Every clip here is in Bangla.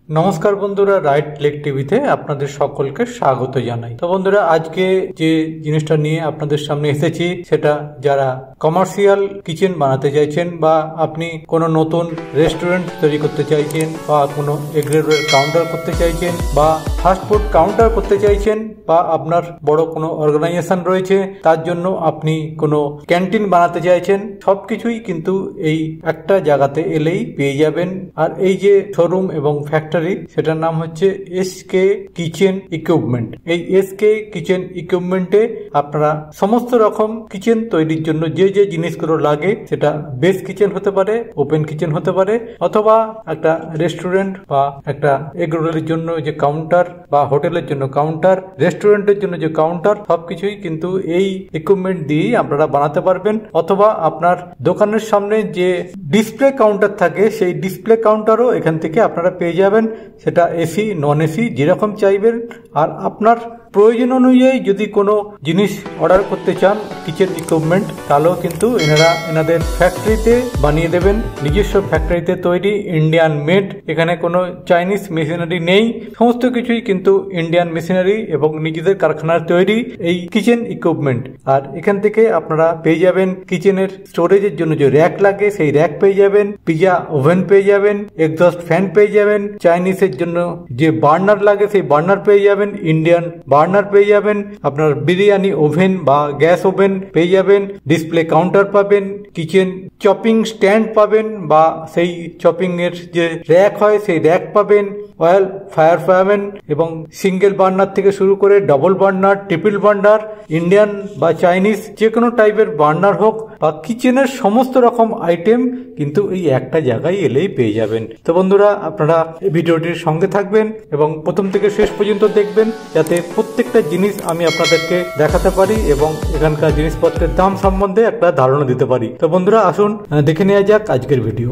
নমস্কার বন্ধুরা, রাইট লেক টিভিতে আপনাদের সকলকে স্বাগত জানাই। তো বন্ধুরা, আজকে যে জিনিসটা নিয়ে আপনাদের সামনে এসেছি সেটা যারা কমার্শিয়াল কিচেন বানাতে চাইছেন বা আপনি কোনো নতুন রেস্টুরেন্ট তৈরি করতে চাইছেন বা কোনো এগ্রেডের কাউন্টার করতে চাইছেন বা ফাস্টফুড কাউন্টার করতে চাইছেন বা আপনার বড় কোনো অর্গানাইজেশন রয়েছে তার জন্য আপনি কোনো ক্যান্টিন বানাতে চাইছেন, সবকিছুই কিন্তু এই একটা জায়গাতে এলেই পেয়ে যাবেন। আর এই যে শোরুম এবং ফ্যাক্টরি, সেটার নাম হচ্ছে এসকে কিচেন ইকুইপমেন্ট। এই এসকে কিচেন ইকুইপমেন্টে আপনারা সমস্ত রকম কিচেন তৈরির জন্য যে যে জিনিসগুলো লাগে, সেটা বেস কিচেন হতে পারে, ওপেন কিচেন হতে পারে, অথবা একটা রেস্টুরেন্ট বা একটা এগ রোলের জন্য যে কাউন্টার বা হোটেলের জন্য কাউন্টার, রেস্টুরেন্টের জন্য যে কাউন্টার, সবকিছুই কিন্তু এই ইকুইপমেন্ট দিয়েই আপনারা বানাতে পারবেন। অথবা আপনার দোকানের সামনে যে ডিসপ্লে কাউন্টার থাকে, সেই ডিসপ্লে কাউন্টারও এখান থেকে আপনারা পেয়ে যাবেন। সেটা এসি নন এসি যেরকম চাইবেন। আর আপনার প্রয়োজন অনুযায়ী যদি কোনো জিনিস অর্ডার করতে চান কিচেন ইকুইপমেন্ট, তাহলেও কিন্তু এনাদের ফ্যাক্টরিতে বানিয়ে দেবেন। নিজস্ব ফ্যাক্টরিতে তৈরি, ইন্ডিয়ান মেড। এখানে কোনো চাইনিজ মেশিনারি নেই, সমস্ত কিছুই কিন্তু ইন্ডিয়ান মেশিনারি এবং নিজেদের কারখানার তৈরি এই কিচেন ইকুইপমেন্ট। আর এখান থেকে আপনারা পেয়ে যাবেন কিচেনের স্টোরেজের জন্য যে র্যাক লাগে, সেই র্যাক পেয়ে যাবেন, পিজা ওভেন পেয়ে যাবেন, এক্সস্ট ফ্যান পেয়ে যাবেন, চাইনিজের জন্য যে বার্নার লাগে সেই বার্নার পেয়ে যাবেন, ইন্ডিয়ান বার্নার পেয়ে যাবেন, আপনার বিরিয়ানি ওভেন বা গ্যাস ওভেন পেয়ে যাবেন, ডিসপ্লে কাউন্টার পাবেন, কিচেন চপিং স্ট্যান্ড পাবেন বা সেই চপিং এর যে র্যাক হয় সেই র্যাক পাবেন, অয়েল ফায়ার পাবেন এবং সিঙ্গেল বার্নার থেকে শুরু করে double burner, triple burner, Indian বা চাইনিজ যে কোনো টাইপের বার্নার হোক বা কিচেনের সমস্ত রকম আইটেম কিন্তু এই একটা জায়গায় এলেই পেয়ে যাবেন। তো বন্ধুরা, আপনারা এই ভিডিওটির সঙ্গে থাকবেন এবং প্রথম থেকে শেষ পর্যন্ত দেখবেন, যাতে প্রত্যেকটা জিনিস আমি আপনাদেরকে দেখাতে পারি এবং এখানকার জিনিসপত্রের দাম সম্বন্ধে একটা ধারণা দিতে পারি। তো বন্ধুরা, আসুন দেখে নেওয়া যাক আজকের ভিডিও।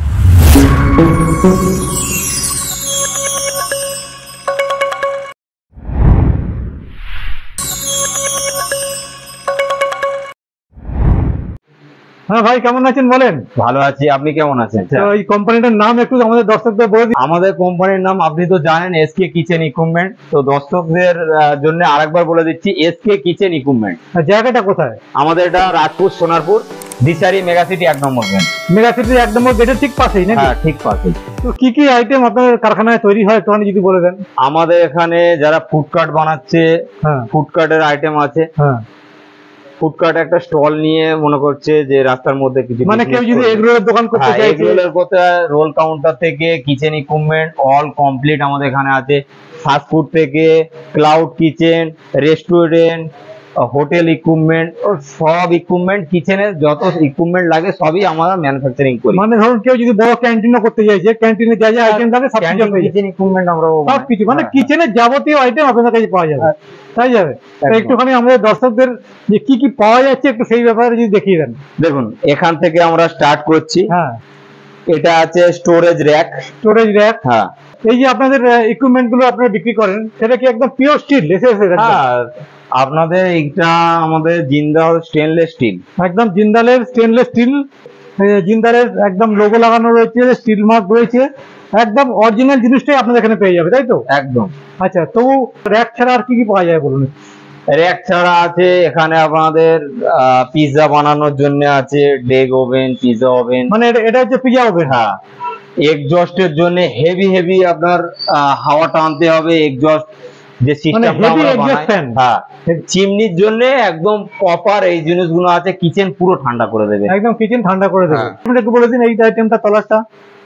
হ্যাঁ ভাই, কেমন আছেন বলেন? ভালো আছি, আপনি কেমন আছেন? এই কোম্পানিটার নাম একটু আমাদের দর্শকদের বলে দিন। আমাদের কোম্পানির নাম আপনি তো জানেন, এসকে কিচেন ইকুইপমেন্ট। তো দর্শকদের জন্য আরেকবার বলে দিচ্ছি, এসকে কিচেন ইকুইপমেন্ট। জায়গাটা কোথায়? আমাদের এটা Rajpur Sonarpur, Dishari megacity 1 number gate. Megacity 1 number গেটের ঠিক পাশেই নাকি? হ্যাঁ, ঠিক পাশেই। তো কি কি আইটেম আপনার কারখানায় তৈরি হয় একটু যদি বলে দেন। আমাদের এখানে যারা ফুডকার্ট বানাচ্ছে, ফুডকার্টের আইটেম আছে। হ্যাঁ, ফুডকার্ট একটা স্টল নিয়ে মনে করছে যে রাস্তার মধ্যে কিছু, মানে কেউ যদি এগ রোলের দোকান করতে চায়, এগ রোলের কোথায় রোল কাউন্টার থেকে কিচেন ইকুইপমেন্ট অল কমপ্লিট আমাদের এখানে আছে। ফাস্ট ফুড থেকে cloud kitchen, restaurant, hotel equipment, সব ইকুইপমেন্ট, কিচেনের যত ইকুইপমেন্ট লাগে সবই আমরা ম্যানুফ্যাকচারিং করি। মানে ধরুন কেউ যদি বড় ক্যান্টিনও করতে চাইছে, ক্যান্টিনে যা যা আইটেম লাগে সব কিচেন ইকুইপমেন্ট আমরা সবকিছু, মানে কিচেনের যাবতীয় আইটেম আপনাদের কাছে পাওয়া যাবে। তাই যাবে। একটুখানি আমাদের দর্শকদের যে কি কি পাওয়া যাচ্ছে একটু সেই ব্যাপারে যদি দেখিয়ে দেন। দেখুন, এখান থেকে আমরা স্টার্ট করছি। হ্যাঁ, এটা আছে স্টোরেজ র্যাক। Storage rack. হ্যাঁ, এই যে আপনাদের ইকুইপমেন্ট গুলো আপনারা বিক্রি করেন, সেটা কি একদম পিওর স্টিল? হ্যাঁ, আপনাদের এটা আমাদের জিন্দাল স্টেনলেস স্টিল, একদম জিন্দালের স্টেনলেস স্টিল। জিন্দালের একদম লোগো লাগানো রয়েছে, স্টিল মার্ক রয়েছে, একদম অরিজিনাল জিনিসটাই আপনাদের এখানে পেয়ে যাবে, তাই তো? একদম। আচ্ছা, তবু র্যাক ছাড়া আর কি কি পাওয়া যায় বলুন? র্যাক ছাড়া আছে এখানে আপনাদের পিৎজা বানানোর জন্য আছে ডেগ ওভেন, পিৎজা ওভেন। মানে এটা হচ্ছে পিৎজা ওভেন। হ্যাঁ, এক্সজস্টের জন্য হেভি আপনার হাওয়া টানতে হবে। এক্সজস্ট যে সিস্টেমটা আমরা বানাই, হ্যাঁ, চিমনির জন্য একদম প্রপার এই জিনিসগুলো আছে। কিচেন পুরো ঠান্ডা করে দেবে, একদম কিচেন ঠান্ডা করে দেবে। আপনি একটু বলে দিন এই আইটেমটা তলাশটা।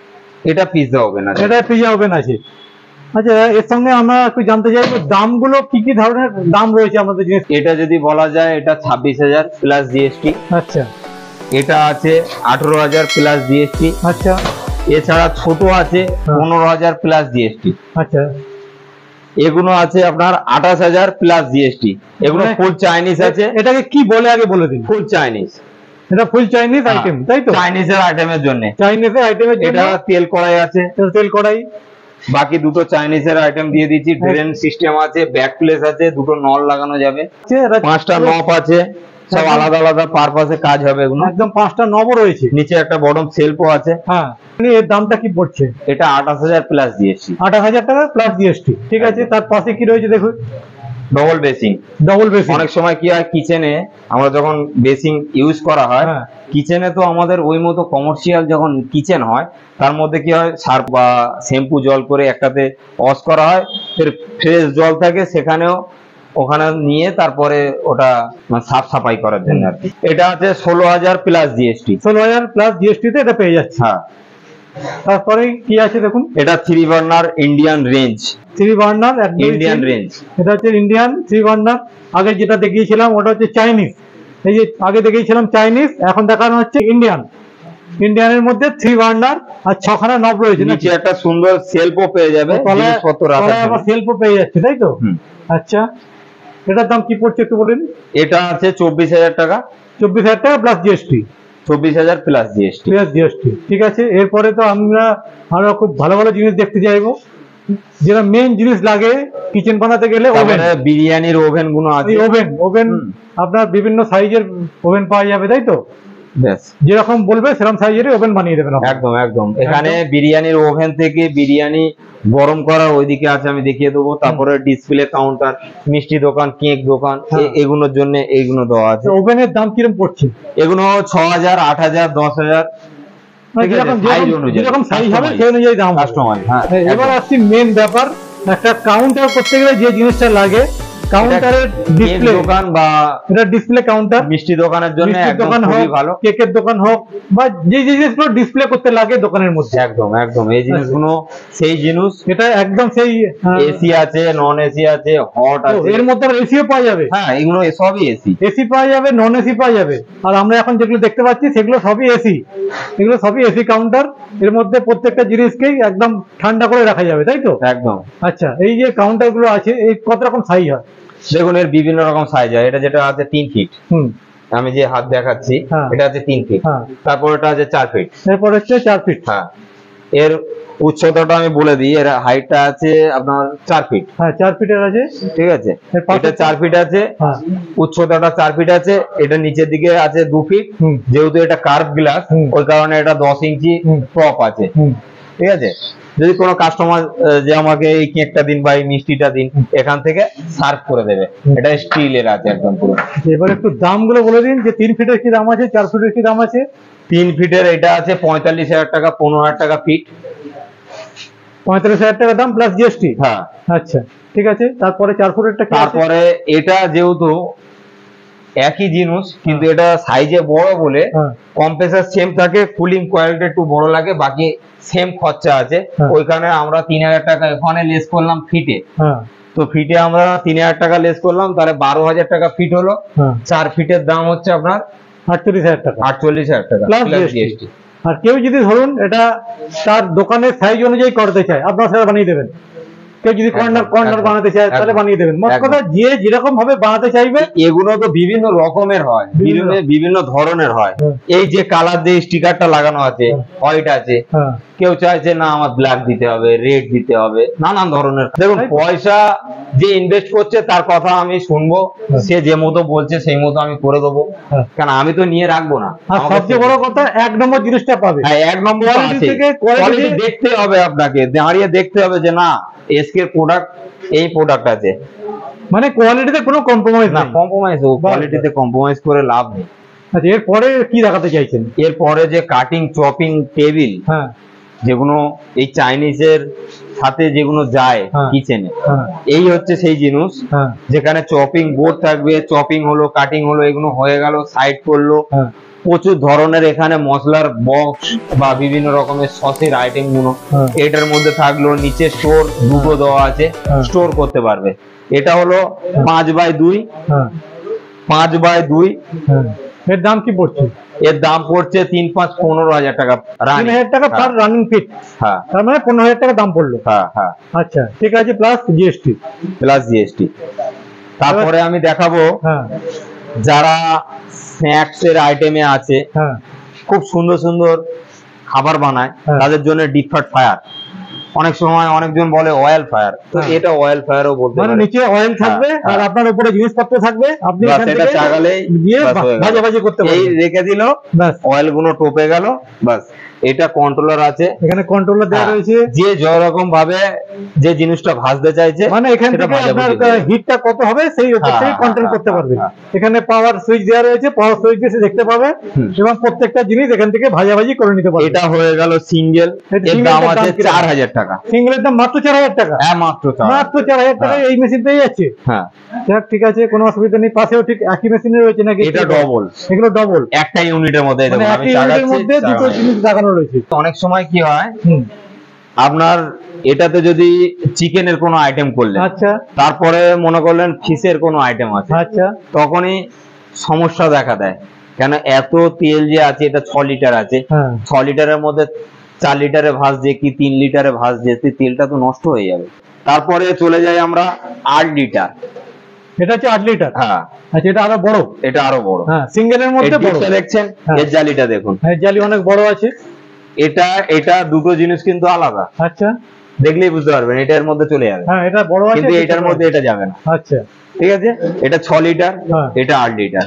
এটা পিৎজা ওভেন আছে। এটা পিৎজা ওভেন আছে। আচ্ছা, এর সঙ্গে আমরা একটু জানতে চাইবো দামগুলো কি কি ধরনের দাম রয়েছে আমাদের জিনিস। এটা যদি বলা যায়, এটা 26,000 প্লাস জিএসটি। আচ্ছা। এটা আছে 18,000 প্লাস জিএসটি। আচ্ছা। এছাড়া ছোট আছে 15,000 প্লাস জিএসটি। আচ্ছা। এগুলো আছে আপনার 28,000 প্লাস জিএসটি। এগুলো ফুল চাইনিজ আছে। এটাকে কি বলে আগে বলে দিন। Full Chinese. এটা ফুল চাইনিজ আইটেম, তাই তো? চাইনিজের আইটেমের জন্য। চাইনিজের আইটেমের জন্য এটা তেল কড়াই আছে, তেল কড়াই। বাকি দুটো চাইনিজের আইটেম দিয়ে দিচ্ছি। ড্রেন সিস্টেম আছে, ব্যাক প্লেস আছে, দুটো নল লাগানো যাবে, 5টা নব আছে, সব আলাদা আলাদা পারপাসে কাজ হবে এগুলো। একদম 5টা নবও রয়েছে, নিচে একটা বটম সেলফও আছে। হ্যাঁ, এর দামটা কি পড়ছে? এটা 28,000 প্লাস জিএসটি। 28,000 টাকা প্লাস জিএসটি। ঠিক আছে, তার পাশে কি রয়েছে দেখুন? Double basin. Double basin. অনেক সময় কি হয় কিচেনে আমরা যখন বেসিং ইউজ করা হয়, কিচেনে তো আমাদের ওই মতো কমার্শিয়াল যখন কিচেন হয় তার মধ্যে কি হয় সার্ফ বা শ্যাম্পু জল করে একটাতে ওয়াশ করা হয়, ফের ফ্রেশ জল থাকে সেখানেও ওখানে নিয়ে তারপরে ওটা সাফ সাফাই করার জন্য আর কি। এটা আছে 16,000 প্লাস জিএসটি। 16,000 প্লাস জিএসটি তে এটা পেয়ে যাচ্ছে। হ্যাঁ, তারপরে কি আছে দেখুন? এটা 3 burner Indian range. 3 burner Indian range. এটা হচ্ছে ইন্ডিয়ান 3 বার্নার। আগে যেটা দেখিয়েছিলাম ওটা হচ্ছে চাইনিজ। এই যে আগে দেখিয়েছিলাম চাইনিজ, এখন দেখানো হচ্ছে ইন্ডিয়ান। ইন্ডিয়ানের মধ্যে 3 বার্নার আর 6খানা নব রয়েছে। নিচে একটা সুন্দর সেলফও পেয়ে যাবে, জিনিসপত্র রাখার জন্য। সেলফও পেয়ে যাচ্ছে, তাই তো? আচ্ছা, এটার দাম কি পড়ছে একটু বলেন? এটা আছে 24,000 টাকা। 24,000 টাকা plus GST. 24,000 plus GST. Plus GST. ঠিক আছে, এরপরে তো আমরা আরো খুব ভালো ভালো জিনিস দেখতে চাইবো, যেটা মেইন জিনিস লাগে কিচেন বানাতে গেলে। ওভেন, বিরিয়ানির ওভেন গুলো আছে। ওভেন আপনার বিভিন্ন সাইজের ওভেন পাওয়া যাবে, তাই তো? যেরকম বলবে সেরকম সাইজের ওভেন বানিয়ে দেবেন। একদম একদম। এখানে বিরিয়ানির ওভেন থেকে বিরিয়ানি গরম করা ওইদিকে আছে, আমি দেখিয়ে দেবো। তারপরে ডিসপ্লে কাউন্টার, মিষ্টি দোকান, কেক দোকান, এগুলোর জন্য এইগুলো দেওয়া আছে। ওভেনের দাম কিরকম পড়ছে? এগুলো 6,000, 8,000, 10,000, যেরকম সাইজ হবে সেই অনুযায়ী দাম কাস্টমার। এবার আসছি মেন ব্যাপার, একটা কাউন্টার করতে গেলে যে জিনিসটা লাগে, কাউন্টারের ডিসপ্লে দোকান বা এটা ডিসপ্লে কাউন্টার। মিষ্টি দোকানের জন্য একদম খুবই ভালো, কেকের দোকান হোক বা যে জিনিসগুলো ডিসপ্লে করতে লাগে দোকানের মধ্যে। একদম একদম এই জিনিসগুলো সেই জিনিস। এটা একদম সেই এসি আছে, নন এসি আছে, হট আছে। এর মধ্যে এসিও পাওয়া যাবে। হ্যাঁ, এগুলো সবই এসি। এসি পাওয়া যাবে, নন এসি পাওয়া যাবে। আর আমরা এখন যেগুলো দেখতে পাচ্ছি সেগুলো সবই এসি। এগুলো সবই এসি কাউন্টার। এর মধ্যে প্রত্যেকটা জিনিসকেই একদম ঠান্ডা করে রাখা যাবে, তাই তো? একদম। আচ্ছা, এই যে কাউন্টার গুলো আছে এই কত রকম সাইজ হয়? দেখুন, এর বিভিন্ন রকম সাইজ হয়। এটা যেটা আছে 3 ফিট, আমি যে হাত দেখাচ্ছি এটা আছে 3 ফিট। তারপর এটা আছে 4 ফিট। এরপর হচ্ছে 4 ফিট। হ্যাঁ, এর উচ্চতাটা আমি বলে দিই। এর হাইটটা আছে আপনার 4 ফিট। হ্যাঁ, 4 ফিটের আছে। ঠিক আছে, এটা 4 ফিট আছে। উচ্চতাটা 4 ফিট আছে। এটা নিচের দিকে আছে 2 ফিট। যেহেতু এটা কার্ভ গ্লাস, ওই কারণে এটা 10 ইঞ্চি টপ আছে। ঠিক আছে, যদি কোনো কাস্টমার যে আমাকে এই কেকটা দিন বা এই মিষ্টিটা দিন, এখান থেকে সার্ভ করে দেবে। এটা স্টিলের আছে একদম পুরো। এবার একটু দামগুলো বলে দিন, যে 3 ফিটের কি দাম আছে, 4 ফিটের কি দাম আছে? 3 ফিটের এটা আছে 45,000 টাকা, 15,000 টাকা ফিট। 45,000 টাকা দাম প্লাস জিএসটি। হ্যাঁ, আচ্ছা, ঠিক আছে। তারপরে 4 ফুটেরটা কি? তারপরে এটা যেহেতু একই জিনিস কিন্তু এটা সাইজে বড় বলে কম্প্রেসার সেম থাকে, কুলিং কয়েলটা একটু বড় লাগে, বাকি সেম খরচা আছে। ওইখানে আমরা 3,000 টাকা এখানে লেস করলাম ফিটে। তো ফিটে আমরা 3,000 টাকা লেস করলাম, তাহলে 12,000 টাকা ফিট হলো। 4 ফিটের দাম হচ্ছে আপনার 48,000 টাকা। 48,000 টাকা প্লাস জিএসটি। আর কেউ যদি ধরুন এটা তার দোকানের সাইজ অনুযায়ী করতে চায়, আপনারা সেটা বানিয়ে দেবেন। কেউ যদি কর্নার বানাতে চায় তাহলে বানিয়ে দেবেন। মোট কথা যে যেরকম ভাবে বানাতে চাইবে। এগুলো তো বিভিন্ন রকমের হয়, বিভিন্ন ধরনের হয়। এই যে কালার দিয়ে স্টিকারটা লাগানো আছে, হোয়াইট আছে, কেউ চাইছে না আমার ব্ল্যাক দিতে হবে, রেড দিতে হবে, নানান ধরনের। দেখুন, পয়সা যে ইনভেস্ট করছে তার কথা আমি শুনবো, সে যে মতো বলছে সেই মতো আমি করে দেবো, কারণ আমি তো নিয়ে রাখবো না। সবচেয়ে বড় কথা 1 নম্বর জিনিসটা পাবে। হ্যাঁ, 1 নম্বর কোয়ালিটি দেখতে হবে, আপনাকে দাঁড়িয়ে দেখতে হবে যে না এসকে প্রোডাক্ট এই প্রোডাক্ট আছে, মানে কোয়ালিটিতে কোনো কম্প্রোমাইজ না। কম্প্রোমাইজ কোয়ালিটিতে কম্প্রোমাইজ করে লাভ নেই। আচ্ছা, এরপরে কি দেখাতে চাইছেন? এরপরে যে কাটিং চপিং টেবিল, যেগুলো এই চাইনিজের সাথে যেগুলো যায় কিচেনে, এই হচ্ছে সেই জিনিস যেখানে চপিং বোর্ড থাকবে, চপিং হলো, কাটিং হলো, এগুলো হয়ে গেল, সাইড করলো। প্রচুর ধরনের এখানে মশলার বক্স বা বিভিন্ন রকমের সসের আইটেম গুলো এটার মধ্যে থাকলো। নিচে স্টোর দুটো দেওয়া আছে, স্টোর করতে পারবে। এটা হলো 5x2। 5x2। এর দাম কি পড়ছে? এর দাম পড়ছে 3, 5, 15,000 টাকা। 3,000 টাকা পার রানিং ফিট। হ্যাঁ, তার মানে 15,000 টাকা দাম পড়লো। হ্যাঁ হ্যাঁ। আচ্ছা, ঠিক আছে, প্লাস জিএসটি। Plus GST. তারপরে আমি দেখাবো যারা স্ন্যাক্স এর আইটেমে আছে, খুব সুন্দর সুন্দর খাবার বানায়, তাদের জন্য ডিপ ফ্রাই ফায়ার। অনেক সময় অনেকজন বলে অয়েল ফায়ার, তো এটা অয়েল ফায়ারও বলতে মানে পারে। নিচে অয়েল থাকবে আর আপনার উপরে জিনিসপত্র থাকবে, আপনি এখান এটা থেকে চাগালেই দিয়ে বাস হয়ে গেল। ভাজাভাজি করতে এই পারবেন। রেখে দিল, ব্যাস অয়েল গুলো টোপে গেল, বাস। এটা কন্ট্রোলার আছে, এখানে কন্ট্রোলার দেওয়া রয়েছে, যে যেরকম ভাবে যে জিনিসটা ভাজতে চাইছে মানে এখান থেকে আপনার হিটটা কত হবে সেই উপর থেকে কন্ট্রোল করতে পারবে। এখানে পাওয়ার সুইচ দেওয়া রয়েছে, পাওয়ার সুইচ দিয়ে সে দেখতে পাবে এবং প্রত্যেকটা জিনিস এখান থেকে ভাজাভাজি করে নিতে পারবে। এটা হয়ে গেল সিঙ্গেল, এর দাম আছে 4000 টাকা। সিঙ্গেলের দাম মাত্র 4000 টাকা। হ্যাঁ, মাত্র 4000 টাকা এই মেশিন পেয়ে যাচ্ছে। হ্যাঁ, ঠিক আছে, কোনো অসুবিধা নেই। পাশেও ঠিক একই মেশিনে রয়েছে নাকি? এটা ডবল, এগুলো ডবল, একটা ইউনিটের মধ্যে মানে দেখুন আমি একই ইউনিটের মধ্যে দুটো জিনিস লাগানো রয়েছে। অনেক সময় কি হয়, আপনার এটাতে যদি চিকেনের কোনো আইটেম করলেন, আচ্ছা, তারপরে মনে করলেন ফিশের কোনো আইটেম আছে, আচ্ছা, তখনই সমস্যা দেখা দেয়। কেন এত তেল যে আছে, এটা 6 লিটার আছে, 6 লিটারের মধ্যে 4 লিটারে ভাজছে কি 3 লিটারে ভাজছে, তেলটা তো নষ্ট হয়ে যাবে। তারপরে চলে যাই আমরা 8 লিটার। এটা হচ্ছে 8 লিটার। হ্যাঁ, আচ্ছা, এটা আরো বড়। এটা আরো বড়। হ্যাঁ, সিঙ্গেলের মধ্যে বড় দেখছেন, এর জালিটা দেখুন, হ্যাঁ, জালি অনেক বড় আছে। এটা দুটো জিনিস কিন্তু আলাদা। আচ্ছা, দেখলেই বুঝতে পারবেন, এটার মধ্যে চলে যাবে। হ্যাঁ, এটা বড় আছে কিন্তু এটার মধ্যে এটা যাবে না। আচ্ছা, ঠিক আছে, এটা 6 লিটার, এটা 8 লিটার।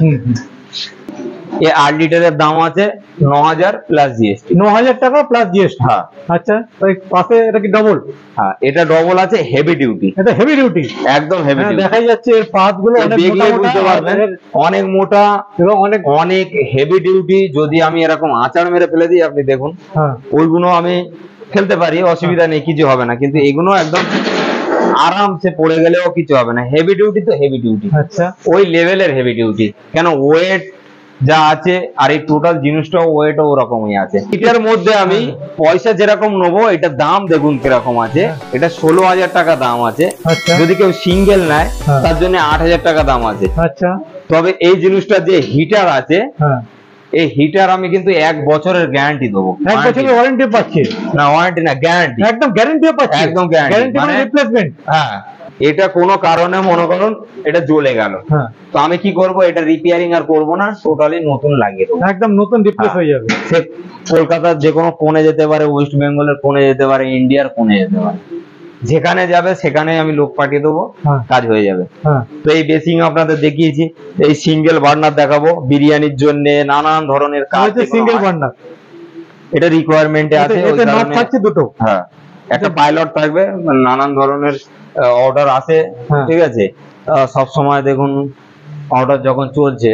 এই 8 লিটারের দাম আছে 9000 প্লাস জিএসটি। 9000 টাকা প্লাস জিএসটি। হ্যাঁ, আচ্ছা, ওই পাশে এটা কি ডবল? হ্যাঁ, এটা ডবল আছে, হেভি ডিউটি। এটা হেভি ডিউটি, একদম হেভি ডিউটি। দেখাই যাচ্ছে এর পাত গুলো অনেক মোটা, বুঝতে পারবেন অনেক মোটা এবং অনেক হেভি ডিউটি। যদি আমি এরকম আচার মেরে ফেলে দিই, আপনি দেখুন, ওইগুলো আমি ফেলতে পারি, অসুবিধা নেই, কিছু হবে না। কিন্তু এগুলো একদম আরামসে পড়ে গেলেও কিছু হবে না। হেভি ডিউটি তো হেভি ডিউটি, আচ্ছা, ওই লেভেলের হেভি ডিউটি। কেন ওয়েট যা আছে আর এই টোটাল জিনিসটাও ওয়েটও ওরকমই আছে। এটার মধ্যে আমি পয়সা যেরকম নেবো, এটার দাম দেখুন কিরকম আছে। এটা 16000 টাকা দাম আছে। যদি কেউ সিঙ্গেল নেয়, তার জন্য 8000 টাকা দাম আছে। আচ্ছা, তবে এই জিনিসটা যে হিটার আছে, এই হিটার আমি কিন্তু 1 বছরের গ্যারান্টি দেবো। 1 বছরের ওয়ারেন্টি পাচ্ছি? না, ওয়ারেন্টি না, গ্যারান্টি। একদম গ্যারান্টি পাচ্ছি? একদম গ্যারান্টি, মানে রিপ্লেসমেন্ট। হ্যাঁ, এটা কোনো কারণে মনে করুন এটা জ্বলে গেল, তো আমি কি করব, এটা রিপেয়ারিং আর করব না, টোটালি নতুন লাগিয়ে দেবো। একদম নতুন রিপ্লেস হয়ে যাবে। সে কলকাতার যে কোনো কোণে যেতে পারে, ওয়েস্ট বেঙ্গলের কোণে যেতে পারে, ইন্ডিয়ার কোণে যেতে পারে, যেখানে যাবে সেখানে আমি লোক পাঠিয়ে দেবো, কাজ হয়ে যাবে। তো এই বেসিং আপনাদের দেখিয়েছি, এই সিঙ্গেল বার্নার দেখাবো বিরিয়ানির জন্য, নানান ধরনের কাজ। সিঙ্গেল বার্নার এটা রিকোয়ারমেন্টে আছে, এতে নট থাকছে দুটো। হ্যাঁ, একটা পাইলট থাকবে, নানান ধরনের অর্ডার আসে। ঠিক আছে, সব সময় দেখুন অর্ডার যখন চলছে,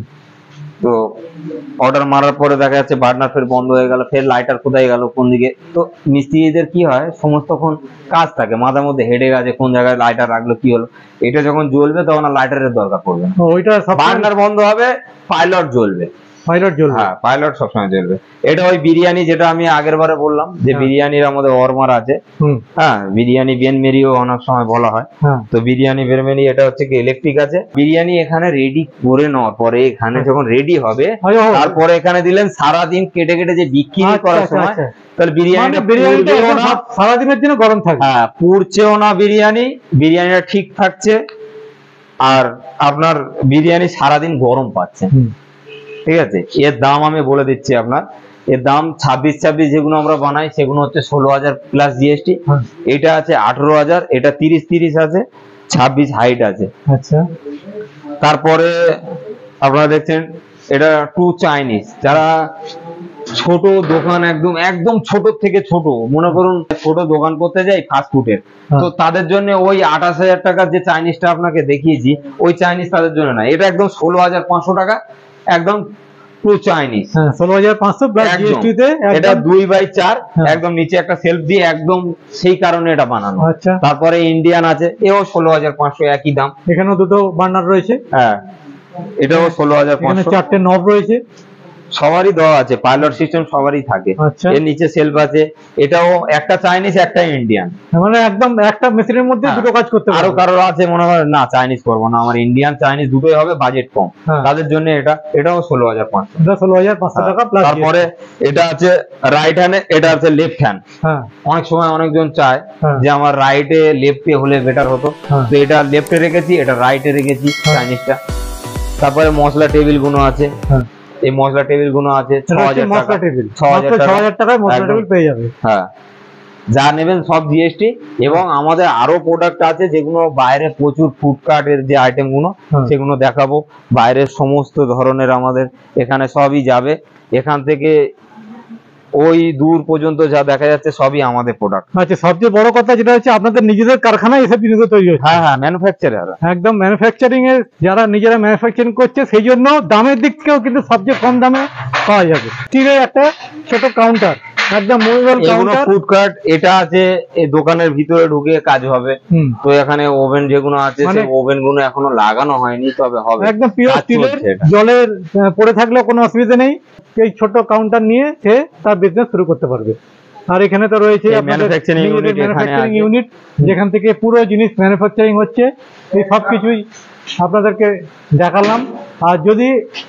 তো অর্ডার মারার পরে দেখা যাচ্ছে বার্নার ফের বন্ধ হয়ে গেল, ফের লাইটার কোথায় গেল, কোন দিকে। তো মিস্ত্রিদের কি হয়, সমস্তক্ষণ কাজ থাকে, মাথার মধ্যে হেডেক আছে, কোন জায়গায় লাইটার রাখলো, কি হলো। এটা যখন জ্বলবে তখন আর লাইটারের দরকার পড়বে না, ওইটা বার্নার বন্ধ হবে, পাইলট জ্বলবে। পাইলট জ্বলবে, হ্যাঁ, পাইলট সবসময় জ্বলবে। এটা ওই বিরিয়ানি, যেটা আমি আগের বারে বললাম যে বিরিয়ানির আমাদের ওয়ার্মার আছে। হ্যাঁ, বিরিয়ানি বেন মেরিও অনেক সময় বলা হয়। তো বিরিয়ানি বেন মেরি, এটা হচ্ছে কি ইলেকট্রিক আছে। বিরিয়ানি এখানে রেডি করে নেওয়ার পরে, এখানে যখন রেডি হবে, তারপরে এখানে দিলেন সারাদিন কেটে কেটে যে বিক্রি করার সময়, তাহলে বিরিয়ানিটা সারাদিনের জন্য গরম থাকে। হ্যাঁ, পুড়ছেও না বিরিয়ানিটা ঠিক থাকছে, আর আপনার বিরিয়ানি সারাদিন গরম পাচ্ছে। ঠিক আছে, এর দাম আমি বলে দিচ্ছি আপনার। এর দাম 26 যেগুলো আমরা বানাই, সেগুলো হচ্ছে 16000 প্লাস জিএসটি। এটা আছে 18000, এটা 30 আছে, 26 হাইট আছে। আচ্ছা, তারপরে আপনারা দেখছেন এটা টু চাইনিজ। যারা ছোট দোকান, একদম ছোট থেকে ছোট, মনে করুন ছোট দোকান করতে যাই ফাস্ট ফুডের, তো তাদের জন্য ওই 28000 টাকার যে চাইনিজটা আপনাকে দেখিয়েছি, ওই চাইনিজ তাদের জন্য না। এটা একদম 16500 টাকা, একদম টু চাইনিজ। 16500 প্লাস জিএসটি তে, এটা 2x4, একদম নিচে একটা সেলফ দিয়ে, একদম সেই কারণে এটা বানানো। আচ্ছা, তারপরে ইন্ডিয়ান আছে, এও 16500, একই দাম। এখানেও দুটো বার্নার রয়েছে। হ্যাঁ, এটাও 16500। 4টে নব রয়েছে, সবারই দেওয়া আছে, পাইলট সিস্টেম সবারই থাকে। এর নিচে সেলফ আছে। এটাও একটা চাইনিজ, একটা ইন্ডিয়ান, মানে একদম একটা মেশিনের মধ্যে দুটো কাজ করতে পারবে। আরো কারোর আছে মনে হয় না চাইনিজ করবো না, আমার ইন্ডিয়ান চাইনিজ দুটোই হবে, বাজেট কম, তাদের জন্য এটাও 16500। এটা 16500 টাকা প্লাস। তারপরে এটা আছে রাইট হ্যান্ড, এটা আছে লেফট হ্যান্ড। অনেক সময় অনেকজন চায় যে আমার রাইটে লেফটে হলে বেটার হতো, তো এটা লেফটে রেখেছি, এটা রাইটে রেখেছি চাইনিজটা। তারপরে মশলা টেবিল গুলো আছে, এই মশলা টেবিল গুলো আছে 6000 টাকা। 6000 টাকায় মশলা টেবিল পেয়ে যাবে। হ্যাঁ, যা নেবেন সব জিএসটি। এবং আমাদের আরো প্রোডাক্ট আছে যেগুলো বাইরে প্রচুর ফুডকার্টের যে আইটেম গুলো সেগুলো দেখাবো। বাইরের সমস্ত ধরনের আমাদের এখানে সবই যাবে, এখান থেকে ওই দূর পর্যন্ত যা দেখা যাচ্ছে সবই আমাদের প্রোডাক্ট। আচ্ছা, সবচেয়ে বড় কথা যেটা হচ্ছে আপনাদের নিজেদের কারখানায় এসব জিনিস তৈরি হচ্ছে। হ্যাঁ হ্যাঁ, ম্যানুফ্যাকচারার, একদম ম্যানুফ্যাকচারিং এর যারা নিজেরা ম্যানুফ্যাকচারিং করছে, সেই জন্য দামের দিক থেকেও কিন্তু সবচেয়ে কম দামে পাওয়া যাবে। স্টিলের একটা ছোট কাউন্টার, একদম মুভেবল কাউন্টার। ফুড কার্ট এটা আছে, এই দোকানের ভিতরে ঢুকে কাজ হবে। তো এখানে ওভেন যেগুলো আছে সেই ওভেন গুলো এখনো লাগানো হয়নি, তবে হবে। একদম পিওর স্টিলের, জলের পড়ে থাকলেও কোনো অসুবিধা নেই। এই ছোট কাউন্টার নিয়ে সে তার বিজনেস শুরু করতে পারবে। আর এখানে তো রয়েছে ম্যানুফ্যাকচারিং ইউনিট, যেখান থেকে পুরো জিনিস ম্যানুফ্যাকচারিং হচ্ছে। এই সব কিছুই আপনাদেরকে দেখালাম। আর যদি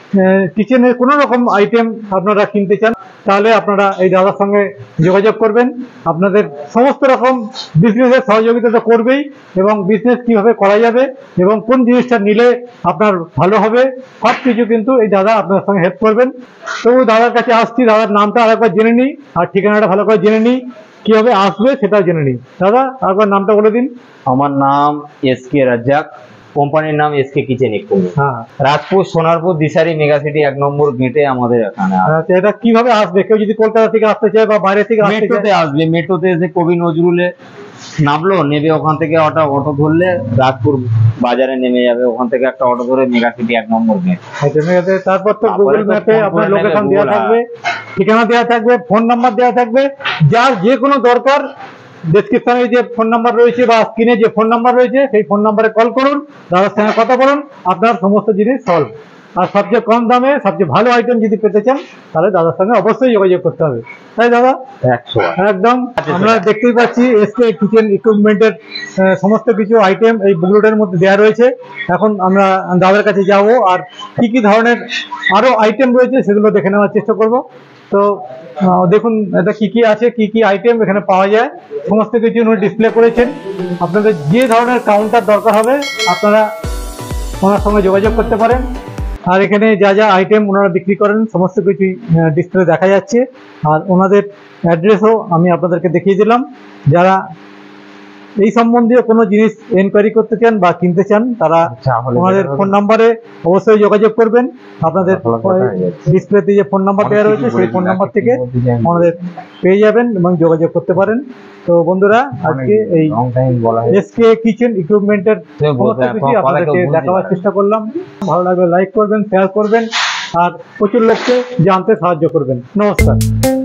কিচেনের কোনো রকম আইটেম আপনারা কিনতে চান, তাহলে আপনারা এই দাদার সঙ্গে যোগাযোগ করবেন। আপনাদের সমস্ত রকম বিজনেসের সহযোগিতা তো করবেই, এবং বিজনেস কিভাবে করা যাবে এবং কোন জিনিসটা নিলে আপনার ভালো হবে, সব কিছু কিন্তু এই দাদা আপনার সঙ্গে হেল্প করবেন। তো দাদার কাছে আসছি, দাদার নামটা আরেকবার জেনে নিই আর ঠিকানাটা ভালো করে জেনে নিই, কিভাবে আসবে সেটাও জেনে নিই। দাদা আরেকবার নামটা বলে দিন। আমার নাম এসকে রাজ্জাক, কোম্পানির নাম এসকে কিচেন ইকুইপমেন্ট। হ্যাঁ, Rajpur Sonarpur Dishari mega city 1 number গেটে আমাদের এখানে। আচ্ছা, এটা কিভাবে আসবে? কেউ যদি কলকাতা থেকে আসতে চায় বা বাইরে থেকে আসতে চায়? মেট্রোতে আসবে, মেট্রোতে এসে কবি নজরুলে নামলো, নেবে ওখান থেকে অটো ধরলে রাজপুর বাজারে নেমে যাবে, ওখান থেকে একটা অটো ধরে মেগা সিটি 1 নম্বর গেট। আচ্ছা, তারপর তো গুগল ম্যাপে আপনার লোকেশন দেওয়া থাকবে, ঠিকানা দেওয়া থাকবে, ফোন নাম্বার দেওয়া থাকবে। যার যে কোনো দরকার ডেসক্রিপশনে যে ফোন নাম্বার রয়েছে বা স্ক্রিনে যে ফোন নাম্বার রয়েছে সেই ফোন নাম্বারে কল করুন, দাদার সঙ্গে কথা বলুন, আপনার সমস্ত জিনিস সলভ। আর সবচেয়ে কম দামে সবচেয়ে ভালো আইটেম যদি পেতে চান, তাহলে দাদার সঙ্গে অবশ্যই যোগাযোগ করতে হবে। তাই দাদা? একদম। আমরা দেখতেই পাচ্ছি এসকে কিচেন ইকুইপমেন্টের সমস্ত কিছু আইটেম এই বুকলেটের মধ্যে দেওয়া রয়েছে। এখন আমরা দাদার কাছে যাব আর কি কি ধরনের আরো আইটেম রয়েছে সেগুলো দেখে নেওয়ার চেষ্টা করব। তো দেখুন এটা কি কি আছে, কি কি আইটেম এখানে পাওয়া যায়, সমস্ত কিছু উনি ডিসপ্লে করেছেন। আপনাদের যে ধরনের কাউন্টার দরকার হবে আপনারা ওনার সঙ্গে যোগাযোগ করতে পারেন। আর এখানে যা যা আইটেম ওনারা বিক্রি করেন সমস্ত কিছু ডিসপ্লে দেখা যাচ্ছে। আর ওনাদের অ্যাড্রেসও আমি আপনাদেরকে দেখিয়ে দিলাম। যারা এই সম্বন্ধীয় কোনো জিনিস এনকোয়ারি করতে চান বা কিনতে চান, তারা ওনাদের ফোন নাম্বারে অবশ্যই যোগাযোগ করবেন। আপনাদের ডিসপ্লেতে যে ফোন নাম্বার দেওয়া রয়েছে সেই ফোন নাম্বার থেকে ওনাদের পেয়ে যাবেন এবং যোগাযোগ করতে পারেন। তো বন্ধুরা, আজকে এই এসকে কিচেন ইকুইপমেন্টের সমস্ত কিছু আপনাদেরকে দেখাবার চেষ্টা করলাম। ভালো লাগলে লাইক করবেন, শেয়ার করবেন আর প্রচুর লোককে জানতে সাহায্য করবেন। নমস্কার।